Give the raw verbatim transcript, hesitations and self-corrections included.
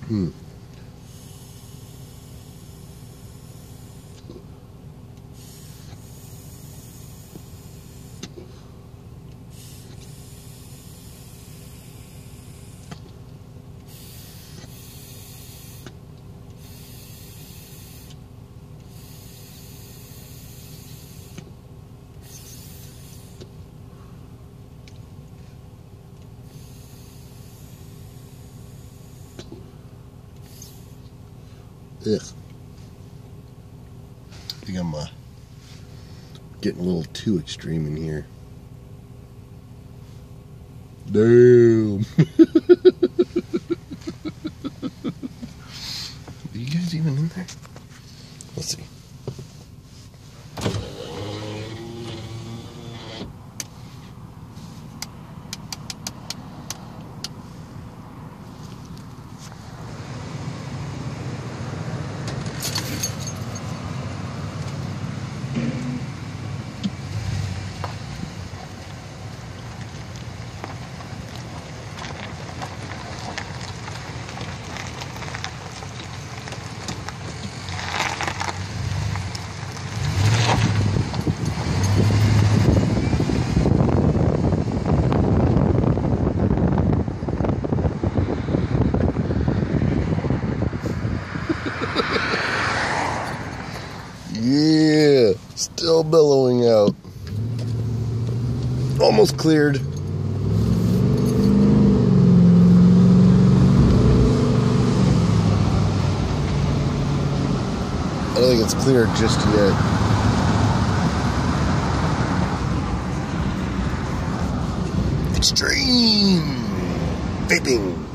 Hmm. Ugh. I think I'm uh, getting a little too extreme in here. Damn. Are you guys even in there? Let's see. Yeah, still billowing out. Almost cleared. I don't think it's cleared just yet. Extreme vaping.